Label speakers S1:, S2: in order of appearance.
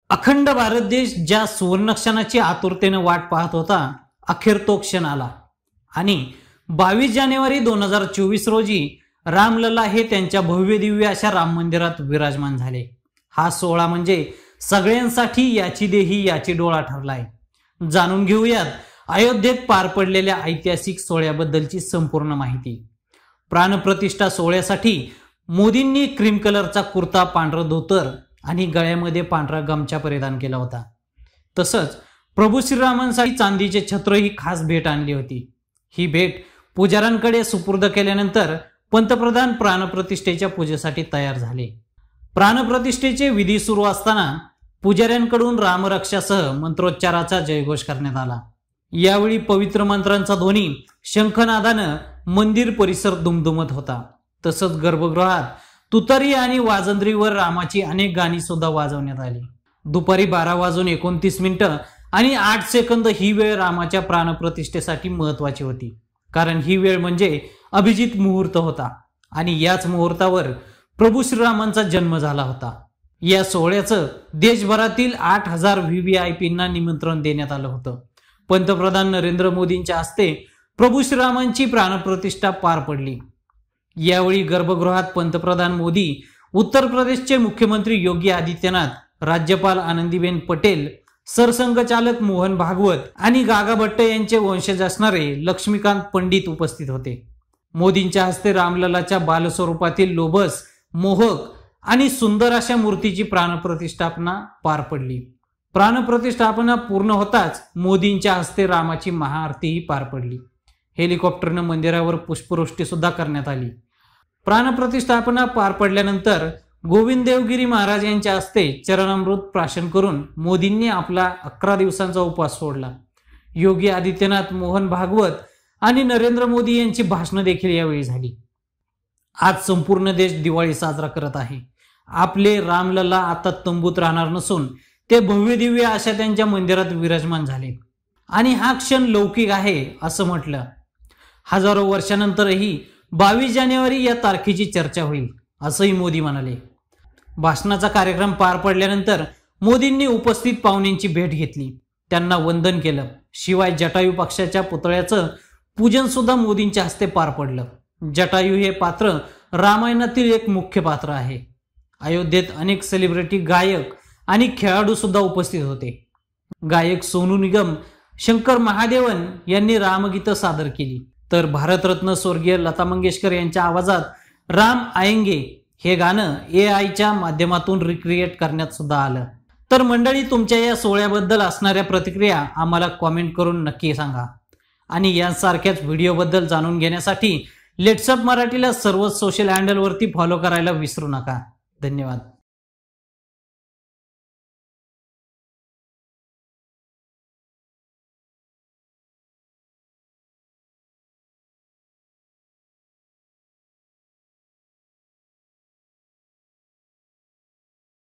S1: अखंड भारत देश ज्या सुवर्णक्षणाची आतुरतेने वाट पाहत होता, अखेर तो क्षण आला आणि 22 जानेवारी 2024 रोजी रामलला हे त्यांच्या भव्य दिव्य अशा राम मंदिरात विराजमान झाले। हा सोहळा म्हणजे सगळ्यांसाठी याची देही याची डोळा ठरलाय। जाणून घेऊयात अयोध्येत पार पडलेल्या ऐतिहासिक सोहळ्याबद्दलची संपूर्ण माहिती। प्राणप्रतिष्ठा सोहळ्यासाठी मोदींनी क्रीम कलरचा कुर्ता, पांढरं धोतर आणि गळ्यामध्ये पांढरा गमछा परिधान केला होता। तसंच प्रभू श्रीरामांसाठी चांदीचे छत्र ही खास भेट आणली होती। ही भेट पुजाऱ्यांकडे सुपूर्द केल्यानंतर पंतप्रधान प्राणप्रतिष्ठेच्या पूजेसाठी तयार झाले। प्राणप्रतिष्ठेचे विधी सुरू असताना पुजाऱ्यांकडून रामरक्षासह मंत्रोच्चाराचा जयघोष करण्यात आला। यावेळी पवित्र मंत्रांचा ध्वनी शंखनादानं मंदिर परिसर दुमदुमत होता। तसंच गर्भगृहात तुतारी आणि वाजंत्रीवर रामाची अनेक गाणी सुद्धा वाजवण्यात आली। दुपारी 12:29 आणि 8 सेकंद ही वेळ रामाच्या प्राणप्रतिष्ठेसाठी महत्वाची होती, कारण ही वेळ म्हणजे अभिजित मुहूर्त होता आणि याच मुहूर्तावर प्रभू श्रीरामांचा जन्म झाला होता। या सोहळ्याचं देशभरातील 8000 व्हीव्हीआयपींना निमंत्रण देण्यात आलं होतं। पंतप्रधान नरेंद्र मोदींच्या हस्ते प्रभू श्रीरामांची प्राणप्रतिष्ठा पार पडली। यावेळी गर्भगृहात पंतप्रधान मोदी, उत्तर प्रदेशचे मुख्यमंत्री योगी आदित्यनाथ, राज्यपाल आनंदीबेन पटेल, सरसंघचालक मोहन भागवत आणि गागा भट्ट यांचे वंशज असणारे लक्ष्मीकांत पंडित उपस्थित होते। मोदींच्या हस्ते रामललाच्या बालस्वरूपातील लोभस, मोहक आणि सुंदर अशा मूर्तीची प्राणप्रतिष्ठापना पार पडली। प्राणप्रतिष्ठापना पूर्ण होताच मोदींच्या हस्ते रामाची महाआरतीही पार पडली। हेलिकॉप्टरनं मंदिरावर पुष्पवृष्टी सुद्धा करण्यात आली। प्राणप्रतिष्ठापना पार पडल्यानंतर गोविंद देवगिरी महाराज यांच्या हस्ते चरणामृत प्राशन करून मोदींनी आपला 11 दिवसांचा उपवास सोडला। योगी आदित्यनाथ, मोहन भागवत आणि नरेंद्र मोदी यांची भाषणं देखील यावेळी झाली। आज संपूर्ण देश दिवाळी साजरा करत आहे। आपले रामलला आता तंबूत राहणार नसून ते भव्य दिव्य अशा त्यांच्या मंदिरात विराजमान झाले आणि हा क्षण लौकिक आहे असं म्हटलं। हजारो वर्षानंतरही 22 जानेवारी या तारखेची चर्चा होईल असंही मोदी म्हणाले। भाषणाचा कार्यक्रम पार पडल्यानंतर मोदींनी उपस्थित पाहुण्यांची भेट घेतली, त्यांना वंदन केलं। शिवाय जटायू पक्षाच्या पुतळ्याचं पूजन सुद्धा मोदींच्या हस्ते पार पडलं। जटायू हे पात्र रामायणातील एक मुख्य पात्र आहे। अयोध्येत अनेक सेलिब्रिटी, गायक आणि खेळाडू सुद्धा उपस्थित होते। गायक सोनू निगम, शंकर महादेवन यांनी रामगीतं सादर केली, तर भारतरत्न स्वर्गीय लता मंगेशकर यांच्या आवाजात राम आएंगे हे गाणं AI माध्यमातून रिक्रिएट करण्यात सुद्धा आलं। तर मंडळी, तुमच्या या सोहळ्याबद्दल असणाऱ्या प्रतिक्रिया आम्हाला कॉमेंट करून नक्की सांगा आणि यासारख्याच व्हिडिओबद्दल जाणून घेण्यासाठी लेट्सअप मराठीला सर्व सोशल हँडलवरती फॉलो करायला विसरू नका। धन्यवाद।